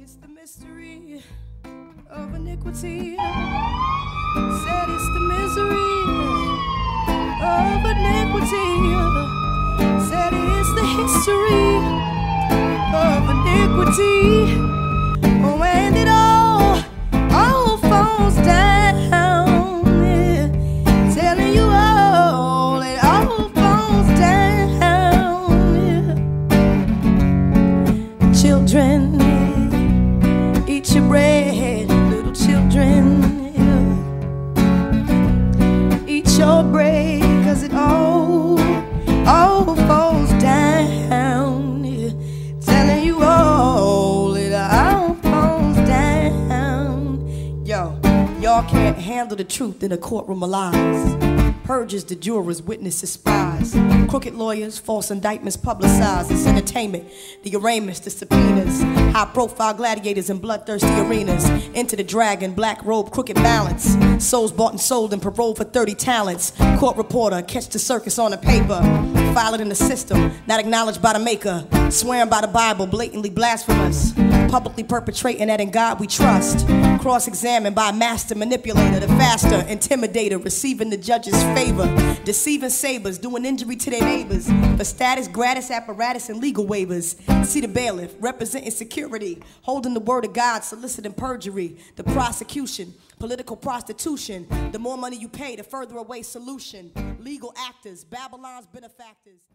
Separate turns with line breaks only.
it's the mystery of iniquity. Said it's the misery of iniquity. Said it's the history of iniquity. Oh, and it all falls down. Yeah. Telling you all, it all falls down. Yeah. Children, eat your bread, little children. Yeah. Eat your bread, 'cause it all falls down. Yeah. Telling you all, it all falls down. Yo, y'all can't handle the truth in a courtroom of lies. Purges the jurors, witnesses, spies. Crooked lawyers, false indictments publicized. It's entertainment, the arraignments, the subpoenas. High-profile gladiators in bloodthirsty arenas. Into the dragon, black robe, crooked balance. Souls bought and sold and paroled for 30 talents. Court reporter, catch the circus on the paper. File it in the system, not acknowledged by the maker. Swearing by the Bible, blatantly blasphemous. Publicly perpetrating that in God we trust. Cross-examined by a master manipulator, the faster intimidator, receiving the judge's favor. Deceiving sabers, doing injury to their neighbors. For status, gratis apparatus, and legal waivers. See the bailiff, representing security. Holding the word of God, soliciting perjury. The prosecution, political prostitution. The more money you pay, the further away solution. Legal actors, Babylon's benefactors.